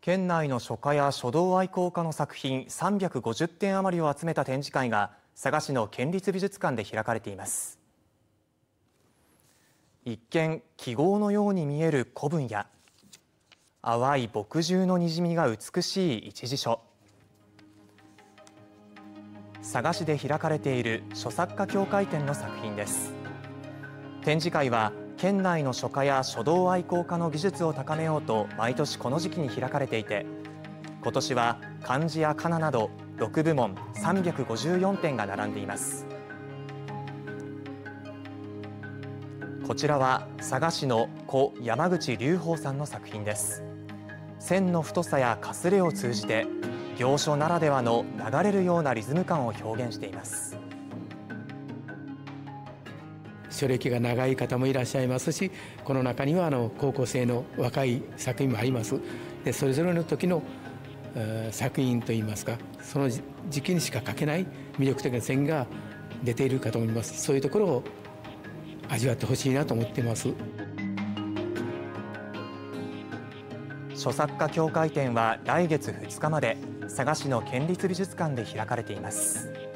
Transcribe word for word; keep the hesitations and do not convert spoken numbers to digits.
県内の書家や書道愛好家の作品さんびゃくごじゅってん余りを集めた展示会が佐賀市の県立美術館で開かれています。一見記号のように見える古文や淡い墨汁のにじみが美しい一字書、佐賀市で開かれている書作家協会展の作品です。展示会は県内の書家や書道愛好家の技術を高めようと毎年この時期に開かれていて、今年は漢字や仮名などろくぶもんさんびゃくごじゅうよんてんが並んでいます。こちらは佐賀市の故山口隆法さんの作品です。線の太さやかすれを通じて行書ならではの流れるようなリズム感を表現しています。 書歴が長い方もいらっしゃいますし、この中にはあの高校生の若い作品もあります。でそれぞれの時の作品といいますか、その時期にしか書けない魅力的な線が出ているかと思います。そういうところを味わってほしいなと思っています。 書作家協会展は来月ふつかまで佐賀市の県立美術館で開かれています。